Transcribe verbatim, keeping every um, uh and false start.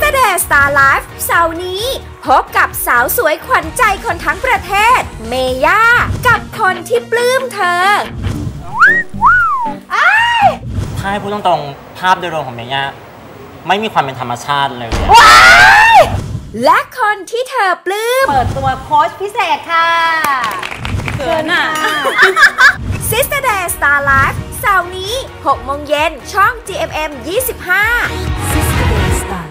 Sister Day Star Life เสาร์นี้พบกับสาวสวยขวัญใจคนทั้งประเทศเมย่ากับคนที่ปลื้มเธอถ้าให้พูดตรงๆภาพโดยรวมของเมย่าไม่มีความเป็นธรรมชาติเลยและคนที่เธอปลื้มเปิดตัวโค้ชพิเศษค่ะเกินอ่ะ Sister Day Star Life เสาร์นี้หกโมงเย็นช่อง จี เอ็ม เอ็ม ยี่สิบห้า Sister Day Star